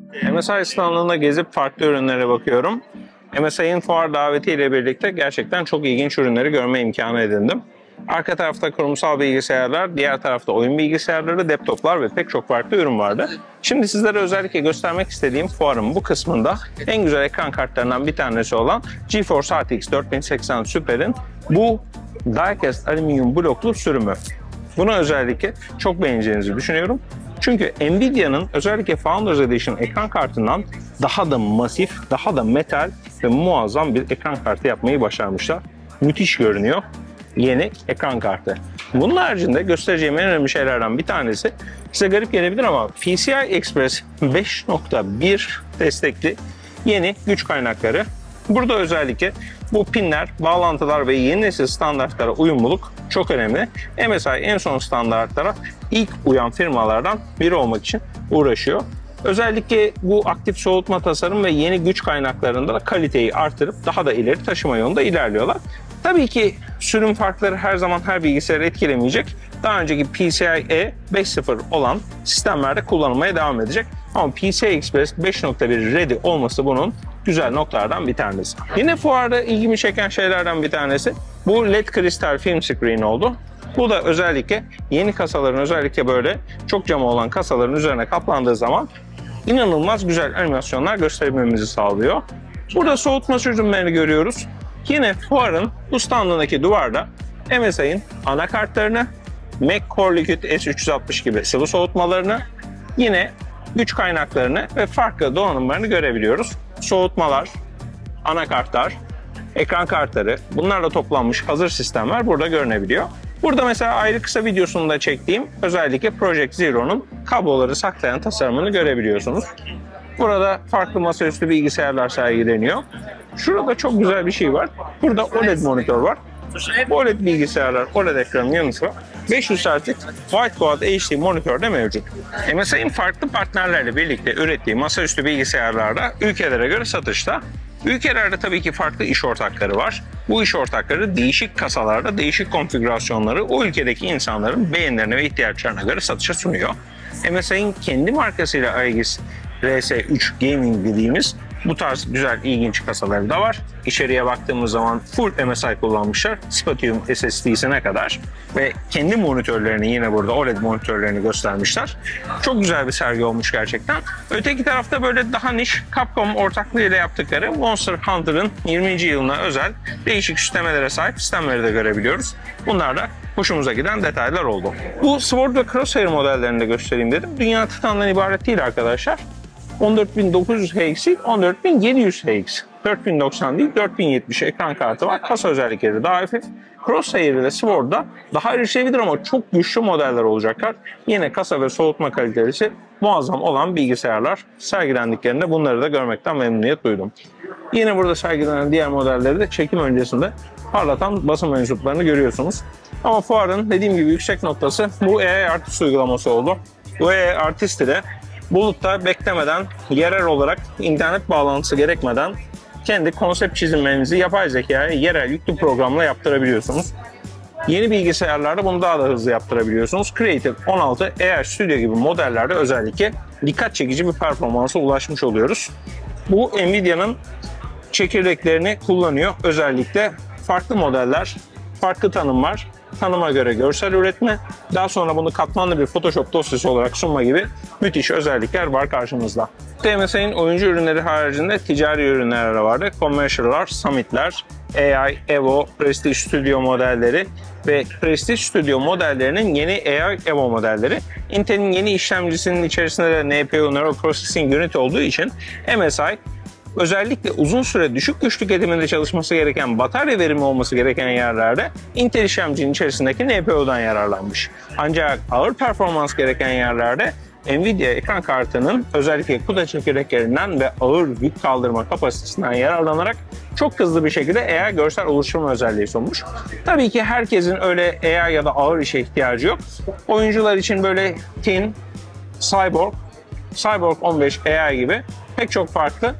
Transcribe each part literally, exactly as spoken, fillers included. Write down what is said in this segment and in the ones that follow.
M S I standında gezip farklı ürünlere bakıyorum. M S I'nin fuar davetiyle birlikte gerçekten çok ilginç ürünleri görme imkanı edindim. Arka tarafta kurumsal bilgisayarlar, diğer tarafta oyun bilgisayarları, laptoplar ve pek çok farklı ürün vardı. Şimdi sizlere özellikle göstermek istediğim fuarın bu kısmında en güzel ekran kartlarından bir tanesi olan GeForce R T X dört bin seksen Super'in bu die-cast alüminyum bloklu sürümü. Bunu özellikle çok beğeneceğinizi düşünüyorum. Çünkü Nvidia'nın özellikle Founders Edition ekran kartından daha da masif, daha da metal ve muazzam bir ekran kartı yapmayı başarmışlar. Müthiş görünüyor yeni ekran kartı. Bunun haricinde göstereceğim en önemli şeylerden bir tanesi, size garip gelebilir ama P C I Express beş nokta bir destekli yeni güç kaynakları. Burada özellikle bu pinler, bağlantılar ve yeni nesil standartlara uyumluluk çok önemli. M S I en son standartlara ilk uyan firmalardan biri olmak için uğraşıyor. Özellikle bu aktif soğutma tasarım ve yeni güç kaynaklarında da kaliteyi artırıp daha da ileri taşıma yolunda ilerliyorlar. Tabii ki sürüm farkları her zaman her bilgisayarı etkilemeyecek. Daha önceki P C I E beş nokta sıfır olan sistemlerde kullanılmaya devam edecek. Ama P C I Express beş nokta bir ready olması bunun güzel noktalardan bir tanesi. Yine fuarda ilgimi çeken şeylerden bir tanesi bu L E D kristal film screen oldu. Bu da özellikle yeni kasaların, özellikle böyle çok camı olan kasaların üzerine kaplandığı zaman inanılmaz güzel animasyonlar göstermemizi sağlıyor. Burada soğutma çözümlerini görüyoruz. Yine fuarın bu standındaki duvarda M S I'nin anakartlarını, Mac Core Liquid S üç yüz altmış gibi sıvı soğutmalarını, yine güç kaynaklarını ve farklı donanımlarını görebiliyoruz. Soğutmalar, anakartlar, ekran kartları, bunlarla toplanmış hazır sistemler burada görünebiliyor. Burada mesela ayrı kısa videosunu da çektiğim özellikle Project Zero'nun kabloları saklayan tasarımını görebiliyorsunuz. Burada farklı masaüstü bilgisayarlar sergileniyor. Şurada çok güzel bir şey var. Burada O L E D monitör var. Bu O L E D bilgisayarlar, O L E D ekranın yanı sıra beş yüz hertzlik White Quad H D monitör de mevcut. M S I'nin farklı partnerlerle birlikte ürettiği masaüstü bilgisayarlarda ülkelere göre satışta. Ülkelerde tabii ki farklı iş ortakları var. Bu iş ortakları değişik kasalarda, değişik konfigürasyonları o ülkedeki insanların beğenilerine ve ihtiyaçlarına göre satışa sunuyor. M S I'nin kendi markasıyla Aegis R S üç Gaming dediğimiz bu tarz güzel, ilginç kasaları da var. İçeriye baktığımız zaman full M S I kullanmışlar. Spatium S S D'sine kadar. Ve kendi monitörlerini yine burada O L E D monitörlerini göstermişler. Çok güzel bir sergi olmuş gerçekten. Öteki tarafta böyle daha niş Capcom ortaklığıyla yaptıkları Monster Hunter'ın yirminci yılına özel değişik süslemelere sahip sistemleri de görebiliyoruz. Bunlar da hoşumuza giden detaylar oldu. Bu Sword ve Crosshair modellerini de göstereyim dedim. Dünya Titan'dan ibaret değil arkadaşlar. on dört bin dokuz yüz H X değil, on dört bin yedi yüz H X. dört bin doksan değil, dört bin yetmiş ekran kartı var. Kasa özellikleri daha hafif. Crosshair ile Sword'da daha erişilebilir ama çok güçlü modeller olacaklar. Yine kasa ve soğutma kalitesi muazzam olan bilgisayarlar sergilendiklerinde bunları da görmekten memnuniyet duydum. Yine burada sergilenen diğer modelleri de çekim öncesinde parlatan basın mensuplarını görüyorsunuz. Ama fuarın dediğim gibi yüksek noktası bu A I Artist uygulaması oldu. Bu A I Artist ile bulutta beklemeden, yerel olarak internet bağlantısı gerekmeden kendi konsept çizimlerinizi yapay zekaya yerel yüklü programla yaptırabiliyorsunuz. Yeni bilgisayarlarda bunu daha da hızlı yaptırabiliyorsunuz. Creative on altı A I Studio gibi modellerde özellikle dikkat çekici bir performansa ulaşmış oluyoruz. Bu Nvidia'nın çekirdeklerini kullanıyor. Özellikle farklı modeller, farklı tanımlar, tanıma göre görsel üretme, daha sonra bunu katmanlı bir Photoshop dosyası olarak sunma gibi müthiş özellikler var karşımızda. M S I'nin oyuncu ürünleri haricinde ticari ürünler de vardı. Commercial'lar, Summit'ler, A I, Evo, Prestige Studio modelleri ve Prestige Studio modellerinin yeni A I Evo modelleri. Intel'in yeni işlemcisinin içerisinde de N P U Neural Processing Unit olduğu için M S I özellikle uzun süre düşük güç tüketiminde çalışması gereken, batarya verimi olması gereken yerlerde Intel işlemcinin içerisindeki N P U'dan yararlanmış. Ancak ağır performans gereken yerlerde Nvidia ekran kartının özellikle CUDA çekirdeklerinden ve ağır yük kaldırma kapasitesinden yararlanarak çok hızlı bir şekilde A I görsel oluşturma özelliği sunmuş. Tabii ki herkesin öyle A I ya da ağır işe ihtiyacı yok. Oyuncular için böyle Tin, Cyborg, Cyborg on beş A I gibi pek çok farklı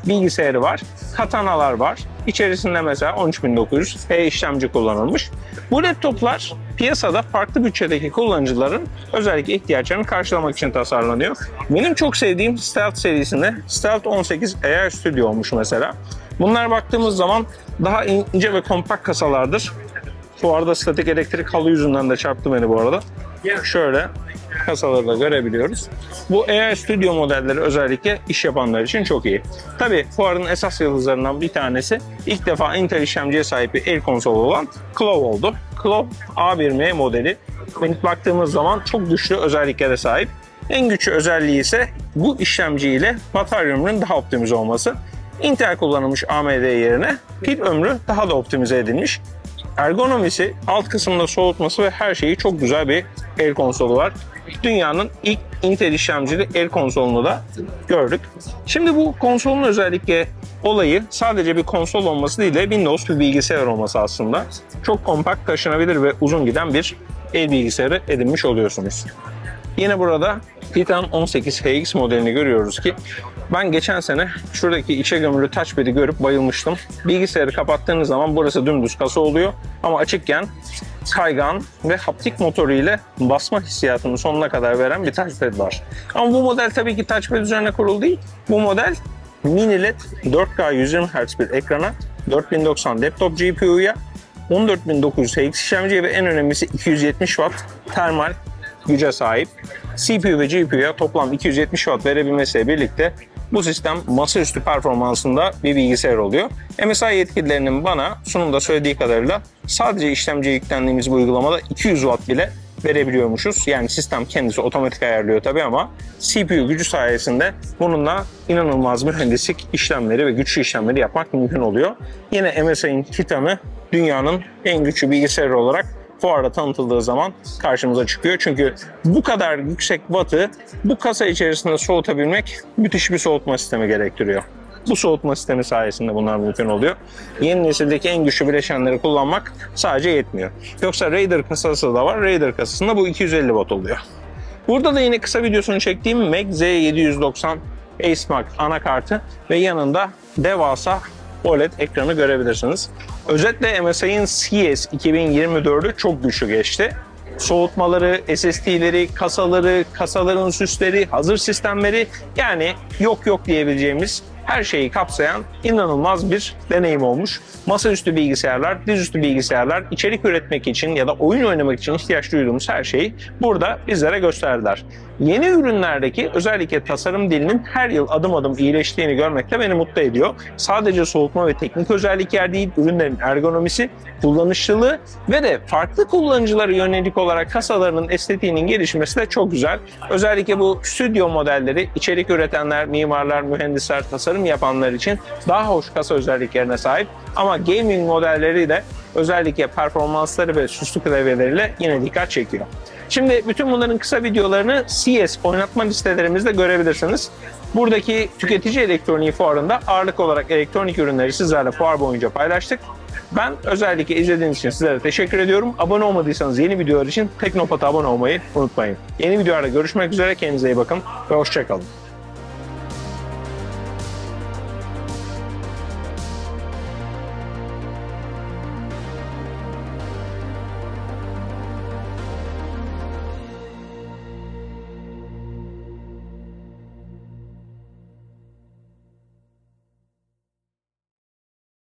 bilgisayarı var. Katanalar var. İçerisinde mesela on üç bin dokuz yüz H işlemci kullanılmış. Bu laptoplar piyasada farklı bütçedeki kullanıcıların özellikle ihtiyaçlarını karşılamak için tasarlanıyor. Benim çok sevdiğim Stealth serisinde Stealth on sekiz A I Studio olmuş mesela. Bunlar baktığımız zaman daha ince ve kompakt kasalardır. Bu arada statik elektrik halı yüzünden de çarptı beni bu arada. Şöyle kasaları da görebiliyoruz. Bu A I Studio modelleri özellikle iş yapanlar için çok iyi. Tabii fuarın esas yıldızlarından bir tanesi ilk defa Intel işlemciye sahip bir el konsolu olan Clove oldu. Clove A bir M modeli. Baktığımız zaman çok güçlü özelliklere sahip. En güçlü özelliği ise bu işlemci ile batarya ömrünün daha optimize olması. Intel kullanılmış A M D yerine pil ömrü daha da optimize edilmiş. Ergonomisi, alt kısımda soğutması ve her şeyi çok güzel bir el konsolu var. Dünyanın ilk Intel işlemcili el konsolunu da gördük. Şimdi bu konsolun özellikle olayı sadece bir konsol olması değil de Windows bir bilgisayar olması aslında. Çok kompakt, taşınabilir ve uzun giden bir el bilgisayarı edinmiş oluyorsunuz. Yine burada Titan on sekiz H X modelini görüyoruz ki ben geçen sene şuradaki içe gömülü touchpad'i görüp bayılmıştım. Bilgisayarı kapattığınız zaman burası dümdüz kasa oluyor ama açıkken kaygan ve haptik motoru ile basma hissiyatını sonuna kadar veren bir touchpad var. Ama bu model tabii ki touchpad üzerine kurulu değil. Bu model mini led dört K yüz yirmi hertz bir ekrana, dört bin doksan laptop G P U'ya, on dört bin dokuz yüz H X işlemciye ve en önemlisi iki yüz yetmiş watt termal güce sahip. C P U ve G P U'ya toplam iki yüz yetmiş watt verebilmesiyle birlikte bu sistem masaüstü performansında bir bilgisayar oluyor. M S I yetkililerinin bana sunumda söylediği kadarıyla sadece işlemciye yüklendiğimiz bu uygulamada iki yüz watt bile verebiliyormuşuz. Yani sistem kendisi otomatik ayarlıyor tabii ama C P U gücü sayesinde bununla inanılmaz mühendislik işlemleri ve güçlü işlemleri yapmak mümkün oluyor. Yine M S I'nin Titan'ı dünyanın en güçlü bilgisayarı olarak fuarda tanıtıldığı zaman karşımıza çıkıyor. Çünkü bu kadar yüksek wattı bu kasa içerisinde soğutabilmek müthiş bir soğutma sistemi gerektiriyor. Bu soğutma sistemi sayesinde bunlar mümkün oluyor. Yeni nesildeki en güçlü bileşenleri kullanmak sadece yetmiyor. Yoksa Raider kasası da var. Raider kasasında bu iki yüz elli watt oluyor. Burada da yine kısa videosunu çektiğim M A C Z yedi yüz doksan AceMac anakartı ve yanında devasa O L E D ekranı görebilirsiniz. Özetle M S I'nin C S iki bin yirmi dördü çok güçlü geçti. Soğutmaları, S S D'leri, kasaları, kasaların süsleri, hazır sistemleri, yani yok yok diyebileceğimiz her şeyi kapsayan inanılmaz bir deneyim olmuş. Masaüstü bilgisayarlar, dizüstü bilgisayarlar, içerik üretmek için ya da oyun oynamak için ihtiyaç duyduğumuz her şeyi burada bizlere gösterdiler. Yeni ürünlerdeki özellikle tasarım dilinin her yıl adım adım iyileştiğini görmek de beni mutlu ediyor. Sadece soğutma ve teknik özellikler değil, ürünlerin ergonomisi, kullanışlılığı ve de farklı kullanıcılara yönelik olarak kasalarının estetiğinin gelişmesi de çok güzel. Özellikle bu stüdyo modelleri içerik üretenler, mimarlar, mühendisler, tasarım yapanlar için daha hoş kasa özelliklerine sahip. Ama gaming modelleri de özellikle performansları ve süslü klavyeleriyle yine dikkat çekiyor. Şimdi bütün bunların kısa videolarını C S oynatma listelerimizde görebilirsiniz. Buradaki tüketici elektroniği fuarında ağırlık olarak elektronik ürünleri sizlerle fuar boyunca paylaştık. Ben özellikle izlediğiniz için sizlere teşekkür ediyorum. Abone olmadıysanız yeni videolar için Teknopat'a abone olmayı unutmayın. Yeni videolarda görüşmek üzere. Kendinize iyi bakın ve hoşça kalın.